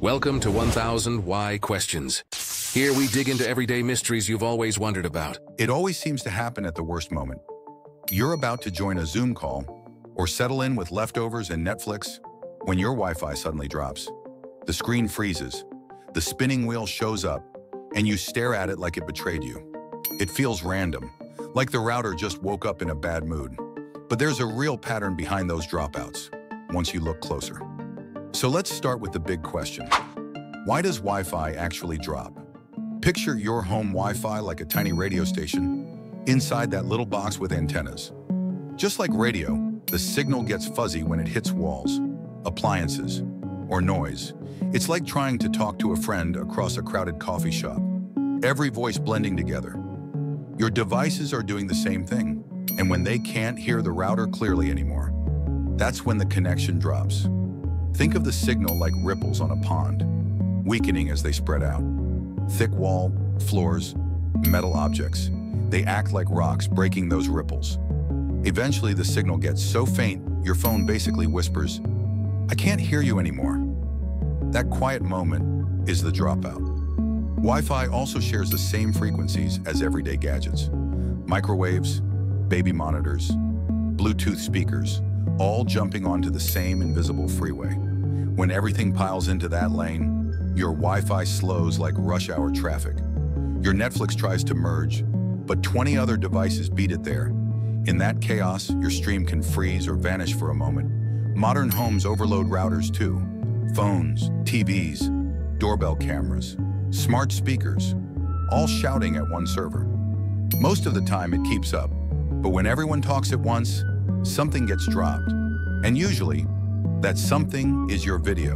Welcome to 1000 Why Questions. Here we dig into everyday mysteries you've always wondered about. It always seems to happen at the worst moment. You're about to join a Zoom call or settle in with leftovers and Netflix when your Wi-Fi suddenly drops. The screen freezes, the spinning wheel shows up, and you stare at it like it betrayed you. It feels random, like the router just woke up in a bad mood. But there's a real pattern behind those dropouts, once you look closer. So let's start with the big question. Why does Wi-Fi actually drop? Picture your home Wi-Fi like a tiny radio station inside that little box with antennas. Just like radio, the signal gets fuzzy when it hits walls, appliances, or noise. It's like trying to talk to a friend across a crowded coffee shop. Every voice blending together. Your devices are doing the same thing, and when they can't hear the router clearly anymore, that's when the connection drops. Think of the signal like ripples on a pond, weakening as they spread out. Thick wall, floors, metal objects. They act like rocks, breaking those ripples. Eventually, the signal gets so faint, your phone basically whispers, "I can't hear you anymore." That quiet moment is the dropout. Wi-Fi also shares the same frequencies as everyday gadgets. Microwaves, baby monitors, Bluetooth speakers, all jumping onto the same invisible freeway. When everything piles into that lane, your Wi-Fi slows like rush hour traffic. Your Netflix tries to merge, but 20 other devices beat it there. In that chaos, your stream can freeze or vanish for a moment. Modern homes overload routers too. Phones, TVs, doorbell cameras, smart speakers, all shouting at one server. Most of the time it keeps up, but when everyone talks at once, something gets dropped. And usually, that something is your video.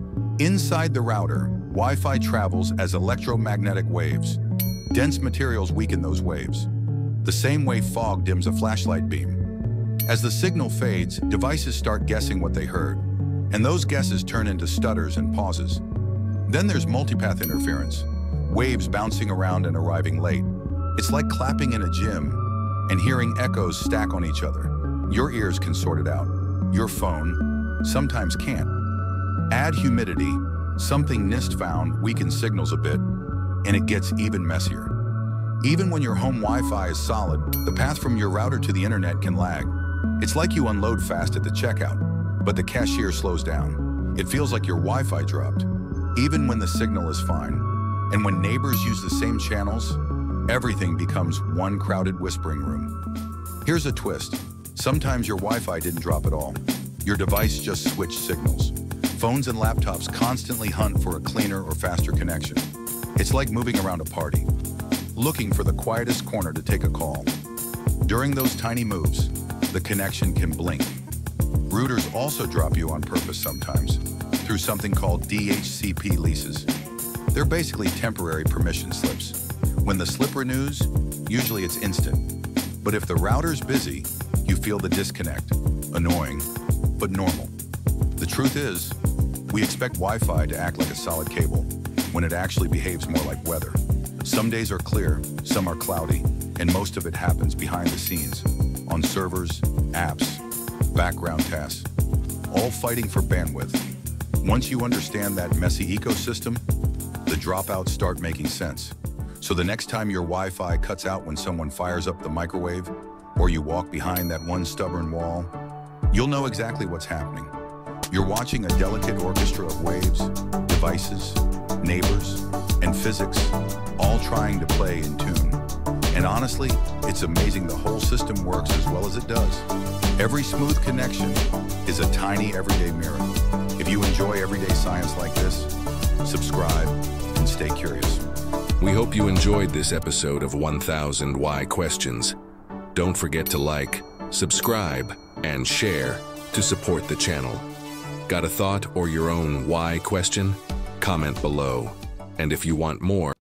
Inside the router, Wi-Fi travels as electromagnetic waves. Dense materials weaken those waves, the same way fog dims a flashlight beam. As the signal fades, devices start guessing what they heard, and those guesses turn into stutters and pauses. Then there's multipath interference, waves bouncing around and arriving late. It's like clapping in a gym and hearing echoes stack on each other. Your ears can sort it out. Your phone sometimes can't. Add humidity, something NIST found weakens signals a bit, and it gets even messier. Even when your home Wi-Fi is solid, the path from your router to the internet can lag. It's like you unload fast at the checkout, but the cashier slows down. It feels like your Wi-Fi dropped, even when the signal is fine. And when neighbors use the same channels, everything becomes one crowded whispering room. Here's a twist. Sometimes your Wi-Fi didn't drop at all. Your device just switched signals. Phones and laptops constantly hunt for a cleaner or faster connection. It's like moving around a party, looking for the quietest corner to take a call. During those tiny moves, the connection can blink. Routers also drop you on purpose sometimes, through something called DHCP leases. They're basically temporary permission slips. When the slip renews, usually it's instant. But if the router's busy, you feel the disconnect. Annoying, but normal. The truth is, we expect Wi-Fi to act like a solid cable, when it actually behaves more like weather. Some days are clear, some are cloudy, and most of it happens behind the scenes, on servers, apps, background tasks, all fighting for bandwidth. Once you understand that messy ecosystem, the dropouts start making sense. So the next time your Wi-Fi cuts out when someone fires up the microwave, or you walk behind that one stubborn wall, you'll know exactly what's happening. You're watching a delicate orchestra of waves, devices, neighbors, and physics, all trying to play in tune. And honestly, it's amazing the whole system works as well as it does. Every smooth connection is a tiny everyday miracle. If you enjoy everyday science like this, subscribe and stay curious. We hope you enjoyed this episode of 1000 Why Questions. Don't forget to like, subscribe, and share to support the channel. Got a thought or your own why question? Comment below. And if you want more,